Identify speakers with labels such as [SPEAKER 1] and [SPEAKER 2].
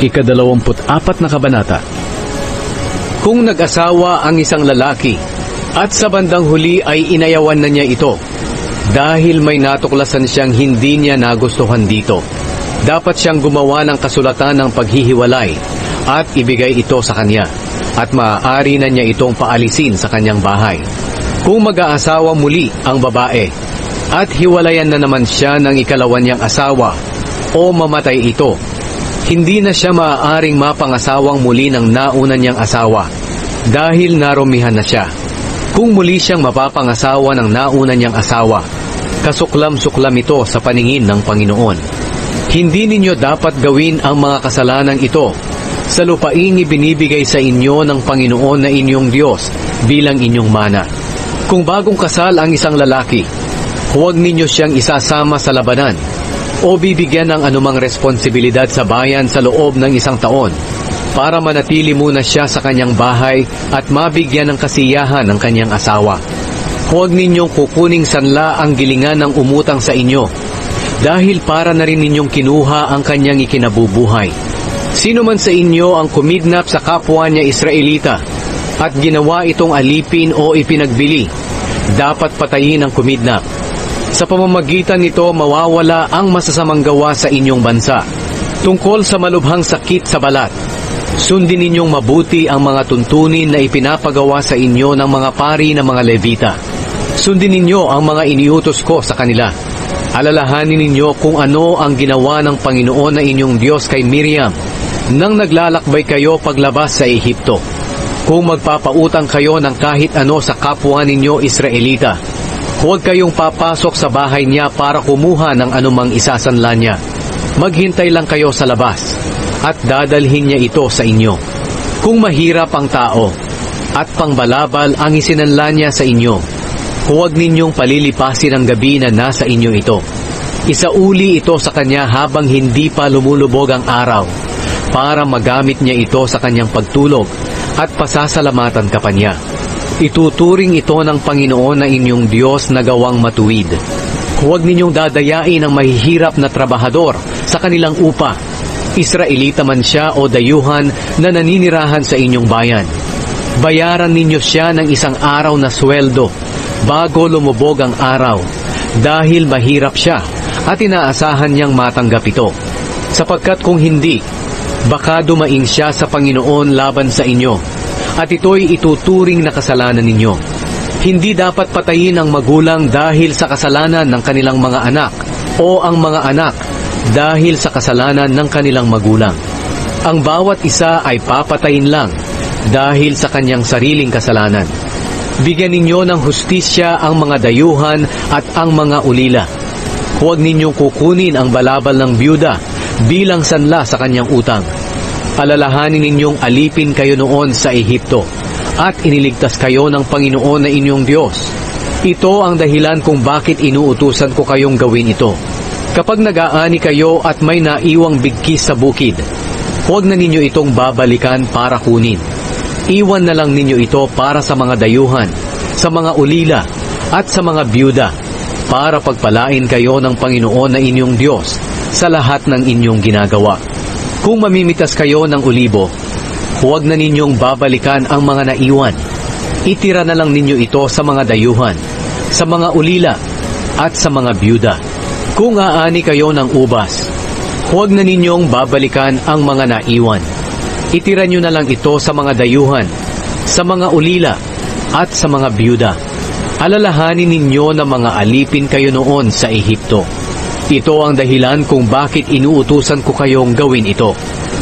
[SPEAKER 1] Ika-24 na kabanata. Kung nag-asawa ang isang lalaki at sa bandang huli ay inayawan na niya ito dahil may natuklasan siyang hindi niya nagustuhan dito, dapat siyang gumawa ng kasulatan ng paghihiwalay at ibigay ito sa kanya, at maaari na niya itong paalisin sa kanyang bahay. Kung mag-aasawa muli ang babae at hiwalayan na naman siya ng ikalawan niyang asawa o mamatay ito, hindi na siya maaaring mapangasawang muli ng nauna niyang asawa dahil narumihan na siya. Kung muli siyang mapapangasawa ng nauna niyang asawa, kasuklam-suklam ito sa paningin ng Panginoon. Hindi ninyo dapat gawin ang mga kasalanang ito sa lupaing ibinibigay sa inyo ng Panginoon na inyong Diyos bilang inyong mana. Kung bagong kasal ang isang lalaki, huwag ninyo siyang isasama sa labanan o bibigyan ng anumang responsibilidad sa bayan sa loob ng 1 taon para manatili muna siya sa kanyang bahay at mabigyan ng kasiyahan ng kanyang asawa. Huwag ninyong kukuning sanla ang gilingan ng umutang sa inyo dahil para na rin ninyong kinuha ang kanyang ikinabubuhay. Sino man sa inyo ang kumidnap sa kapwa niya Israelita at ginawa itong alipin o ipinagbili, dapat patayin ang kumidnap. Sa pamamagitan nito mawawala ang masasamang gawa sa inyong bansa. Tungkol sa malubhang sakit sa balat, sundin ninyong mabuti ang mga tuntunin na ipinapagawa sa inyo ng mga pari ng mga Levita. Sundin ninyo ang mga iniutos ko sa kanila. Alalahanin ninyo kung ano ang ginawa ng Panginoon na inyong Diyos kay Miriam nang naglalakbay kayo paglabas sa Ehipto. Kung magpapautang kayo ng kahit ano sa kapwa ninyo Israelita, huwag kayong papasok sa bahay niya para kumuha ng anumang isasanla niya. Maghintay lang kayo sa labas at dadalhin niya ito sa inyo. Kung mahirap ang tao at pangbalabal ang isinanla niya sa inyo, huwag ninyong palilipasin ang gabi na nasa inyo ito. Isauli ito sa kanya habang hindi pa lumulubog ang araw para magamit niya ito sa kanyang pagtulog at pasasalamatan ka pa niya. Ituturing ito ng Panginoon na inyong Diyos na gawang matuwid. Huwag ninyong dadayain ang mahihirap na trabahador sa kanilang upa, Israelita man siya o dayuhan na naninirahan sa inyong bayan. Bayaran ninyo siya ng 1 araw na sweldo bago lumubog ang araw dahil mahirap siya at inaasahan niyang matanggap ito. Sapagkat kung hindi, baka dumaing siya sa Panginoon laban sa inyo at ito'y ituturing na kasalanan ninyo. Hindi dapat patayin ang magulang dahil sa kasalanan ng kanilang mga anak o ang mga anak dahil sa kasalanan ng kanilang magulang. Ang bawat isa ay papatayin lang dahil sa kanyang sariling kasalanan. Bigyan ninyo ng hustisya ang mga dayuhan at ang mga ulila. Huwag ninyong kukunin ang balabal ng byuda bilang sanla sa kanyang utang. Alalahanin ninyong alipin kayo noon sa Ehipto at iniligtas kayo ng Panginoon na inyong Diyos. Ito ang dahilan kung bakit inuutusan ko kayong gawin ito. Kapag nag-aani kayo at may naiwang bigkis sa bukid, huwag na ninyo itong babalikan para kunin. Iwan na lang ninyo ito para sa mga dayuhan, sa mga ulila at sa mga byuda, para pagpalain kayo ng Panginoon na inyong Diyos sa lahat ng inyong ginagawa. Kung mamimitas kayo ng ulibo, huwag na ninyong babalikan ang mga naiwan. Itira na lang ninyo ito sa mga dayuhan, sa mga ulila at sa mga byuda. Kung aani kayo ng ubas, huwag na ninyong babalikan ang mga naiwan. Itira nyo na lang ito sa mga dayuhan, sa mga ulila at sa mga byuda. Alalahanin ninyo na mga alipin kayo noon sa Ehipto. Ito ang dahilan kung bakit inuutusan ko kayong gawin ito.